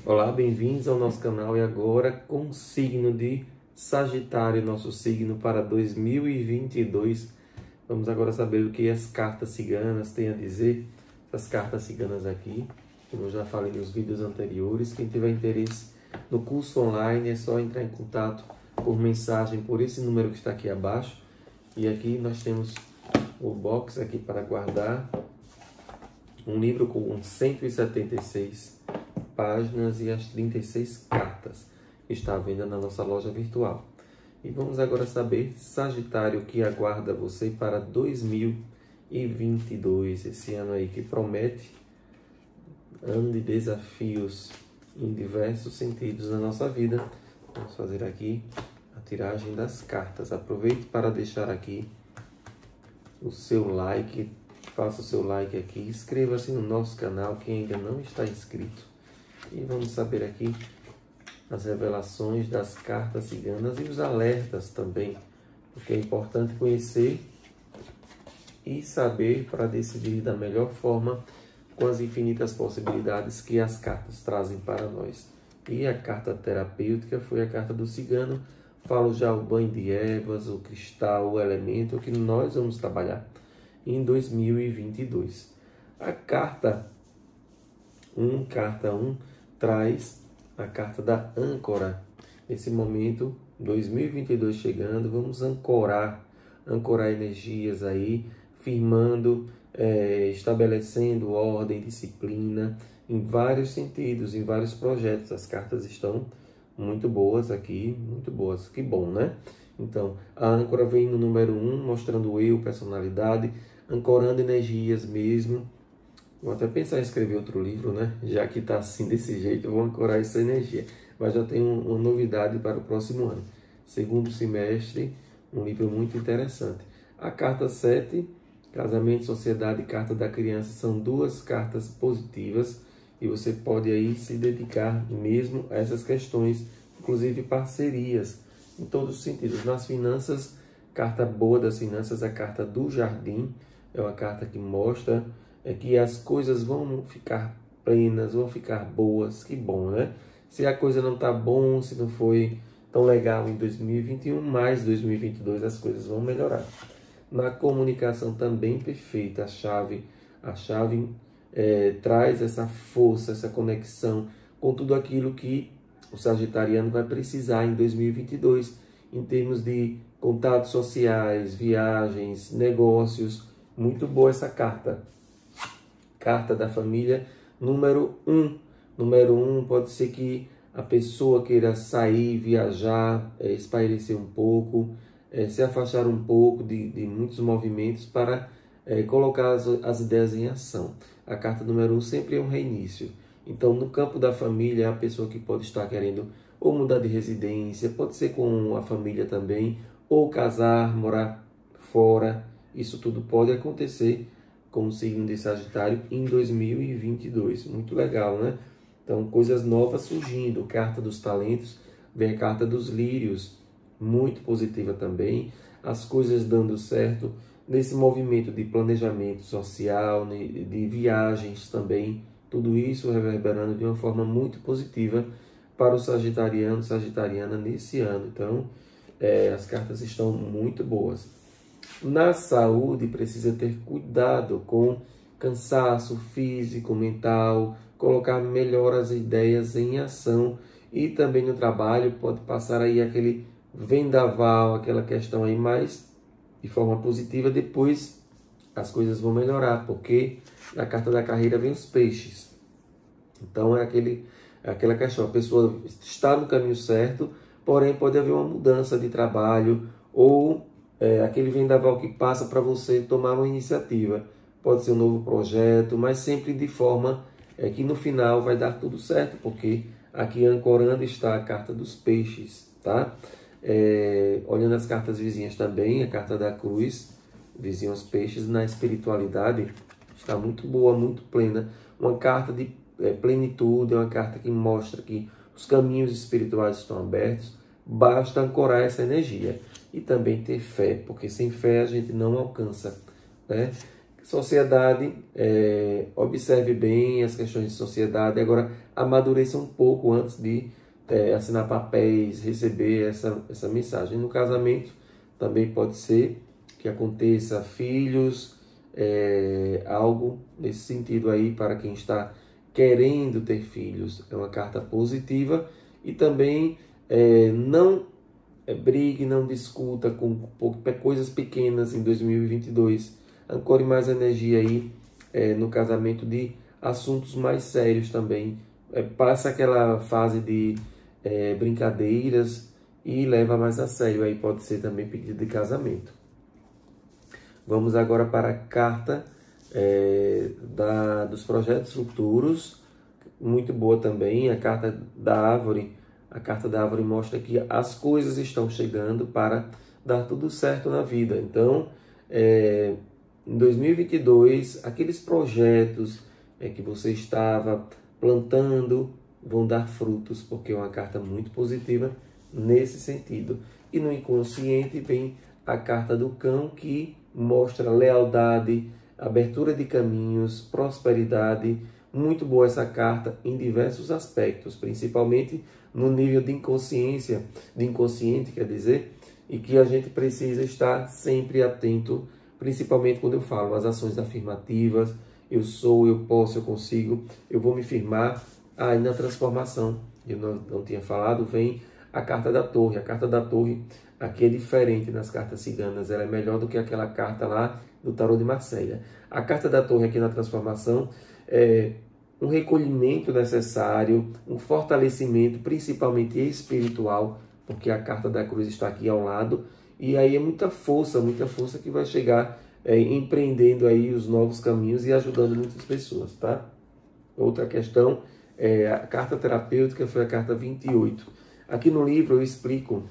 Olá, bem-vindos ao nosso canal e agora com o signo de Sagitário, nosso signo para 2022. Vamos agora saber o que as cartas ciganas têm a dizer. Essas cartas ciganas aqui, como eu já falei nos vídeos anteriores, quem tiver interesse no curso online é só entrar em contato por mensagem por esse número que está aqui abaixo. E aqui nós temos o box aqui para guardar, um livro com 176 páginas e as 36 cartas que está à venda na nossa loja virtual. E vamos agora saber, Sagitário, o que aguarda você para 2022, esse ano aí que promete ano de desafios em diversos sentidos na nossa vida. Vamos fazer aqui a tiragem das cartas. Aproveite para deixar aqui o seu like, faça o seu like aqui, inscreva-se no nosso canal quem ainda não está inscrito. E vamos saber aqui as revelações das cartas ciganas e os alertas também, porque é importante conhecer e saber para decidir da melhor forma com as infinitas possibilidades que as cartas trazem para nós. E a carta terapêutica foi a carta do cigano, falo já o banho de ervas, o cristal, o elemento que nós vamos trabalhar em 2022. A carta 1, traz a carta da âncora. Nesse momento, 2022 chegando, vamos ancorar energias aí, firmando, estabelecendo ordem, disciplina, em vários sentidos, em vários projetos. As cartas estão muito boas aqui, muito boas, que bom, né? Então, a âncora vem no número 1, mostrando o eu, personalidade, ancorando energias mesmo. Vou até pensar em escrever outro livro, né? Já que está assim, desse jeito, eu vou ancorar essa energia. Mas já tem uma novidade para o próximo ano. Segundo semestre, um livro muito interessante. A carta 7, casamento, sociedade e carta da criança, são duas cartas positivas. E você pode aí se dedicar mesmo a essas questões, inclusive parcerias, em todos os sentidos. Nas finanças, carta boa das finanças, a carta do jardim, é uma carta que mostra que as coisas vão ficar plenas, vão ficar boas, que bom, né? Se a coisa não tá bom, se não foi tão legal em 2021, mais 2022 as coisas vão melhorar. Na comunicação também perfeita, a chave traz essa força, essa conexão com tudo aquilo que o sagitariano vai precisar em 2022, em termos de contatos sociais, viagens, negócios. Muito boa essa carta. Carta da família, número 1. Número 1 pode ser que a pessoa queira sair, viajar, espairecer um pouco, se afastar um pouco de muitos movimentos para colocar as ideias em ação. A carta número 1 sempre é um reinício. Então, no campo da família, é a pessoa que pode estar querendo ou mudar de residência, pode ser com a família também, ou casar, morar fora. Isso tudo pode acontecer com o signo de Sagitário em 2022. Muito legal, né? Então, coisas novas surgindo. Carta dos talentos, vem a carta dos lírios, muito positiva também. As coisas dando certo nesse movimento de planejamento social, de viagens também. Tudo isso reverberando de uma forma muito positiva para o sagitariano, sagitariana nesse ano. Então, as cartas estão muito boas. Na saúde, precisa ter cuidado com cansaço físico, mental, colocar melhor as ideias em ação. E também no trabalho pode passar aí aquele vendaval, aquela questão aí mais de forma positiva. Depois as coisas vão melhorar, porque na carta da carreira vem os peixes. Então é aquela questão, a pessoa está no caminho certo, porém pode haver uma mudança de trabalho ou aquele vendaval que passa para você tomar uma iniciativa. Pode ser um novo projeto, mas sempre de forma que no final vai dar tudo certo, porque aqui ancorando está a carta dos peixes, tá? Olhando as cartas vizinhas também, a carta da cruz, vizinho aos peixes, na espiritualidade, está muito boa, muito plena. Uma carta de plenitude, é uma carta que mostra que os caminhos espirituais estão abertos, basta ancorar essa energia. E também ter fé, porque sem fé a gente não alcança, né? Sociedade, observe bem as questões de sociedade. Agora, amadureça um pouco antes de assinar papéis, receber essa mensagem. No casamento, também pode ser que aconteça filhos, algo nesse sentido aí para quem está querendo ter filhos. É uma carta positiva. E também não brigue, não discuta com coisas pequenas em 2022. Ancore mais energia aí no casamento de assuntos mais sérios também. Passa aquela fase de brincadeiras e leva mais a sério. Aí pode ser também pedido de casamento. Vamos agora para a carta dos projetos futuros. Muito boa também. A carta da árvore. A carta da árvore mostra que as coisas estão chegando para dar tudo certo na vida. Então, em 2022, aqueles projetos que você estava plantando vão dar frutos, porque é uma carta muito positiva nesse sentido. E no inconsciente vem a carta do cão, que mostra lealdade, abertura de caminhos, prosperidade. Muito boa essa carta em diversos aspectos, principalmente no nível de inconsciência, de inconsciente, quer dizer, e que a gente precisa estar sempre atento, principalmente quando eu falo as ações afirmativas, eu sou, eu posso, eu consigo, eu vou me firmar. E na transformação, eu não tinha falado, vem a carta da torre. A carta da torre aqui é diferente nas cartas ciganas, ela é melhor do que aquela carta lá do tarô de Marselha. A carta da torre aqui na transformação é um recolhimento necessário, um fortalecimento, principalmente espiritual, porque a carta da cruz está aqui ao lado, e aí é muita força que vai chegar empreendendo aí os novos caminhos e ajudando muitas pessoas, tá? Outra questão, a carta terapêutica foi a carta 28. Aqui no livro eu explico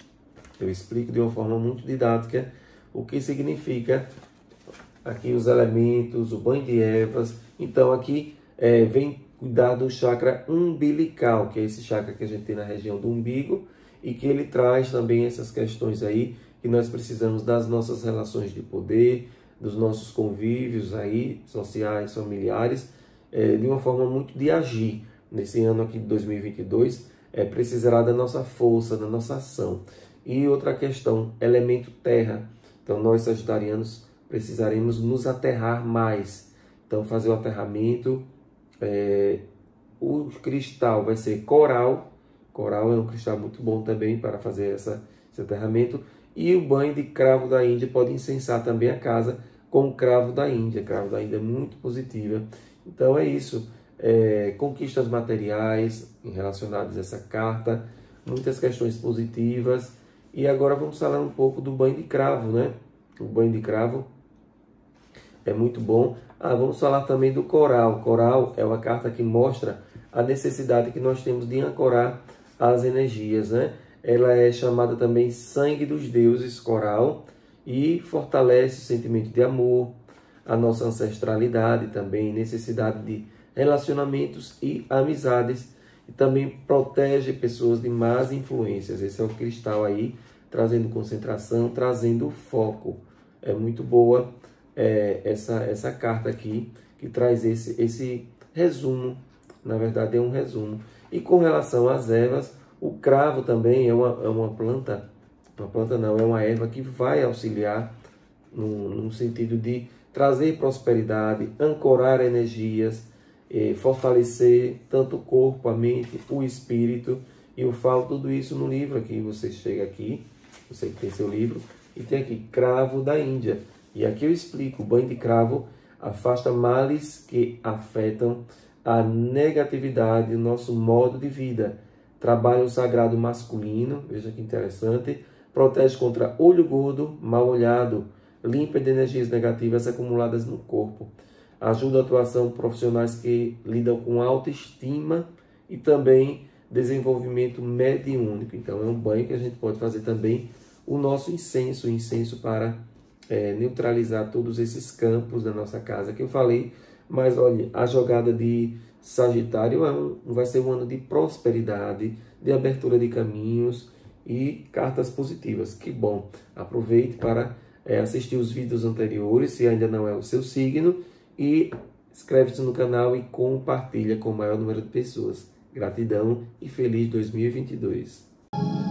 de uma forma muito didática o que significa aqui os elementos, o banho de ervas. Então aqui vem cuidar do chakra umbilical, que é esse chakra que a gente tem na região do umbigo, e que ele traz também essas questões aí, que nós precisamos das nossas relações de poder, dos nossos convívios aí, sociais, familiares, de uma forma muito de agir. Nesse ano aqui de 2022, precisará da nossa força, da nossa ação. E outra questão, elemento terra. Então nós, sagitarianos, precisaremos nos aterrar mais. Então fazer o aterramento. O cristal vai ser coral. Coral é um cristal muito bom também para fazer esse aterramento. E o banho de cravo da Índia pode incensar também a casa com o cravo da Índia. O cravo da Índia é muito positiva. Então é isso. Conquistas materiais relacionadas a essa carta. Muitas questões positivas. E agora vamos falar um pouco do banho de cravo, né? O banho de cravo é muito bom. Vamos falar também do coral. Coral é uma carta que mostra a necessidade que nós temos de ancorar as energias, né? Ela é chamada também sangue dos deuses, coral, e fortalece o sentimento de amor, a nossa ancestralidade também, necessidade de relacionamentos e amizades, e também protege pessoas de más influências. Esse é o cristal aí, trazendo concentração, trazendo foco. É muito boa essa carta aqui, que traz esse resumo. Na verdade é um resumo. E com relação às ervas, o cravo também é uma planta, é uma erva que vai auxiliar no sentido de trazer prosperidade, ancorar energias, fortalecer tanto o corpo, a mente, o espírito. E eu falo tudo isso no livro aqui. Você chega aqui, você que tem seu livro, e tem aqui cravo da Índia. E aqui eu explico, o banho de cravo afasta males que afetam a negatividade, o nosso modo de vida. Trabalha o sagrado masculino, veja que interessante. Protege contra olho gordo, mal olhado. Limpa de energias negativas acumuladas no corpo. Ajuda a atuação profissionais que lidam com autoestima e também desenvolvimento mediúnico. Então é um banho que a gente pode fazer também o nosso incenso, para neutralizar todos esses campos da nossa casa que eu falei. Mas olha, a jogada de Sagitário vai ser um ano de prosperidade, de abertura de caminhos e cartas positivas. Que bom! Aproveite para assistir os vídeos anteriores, se ainda não é o seu signo, e inscreve-se no canal e compartilha com o maior número de pessoas. Gratidão e feliz 2022!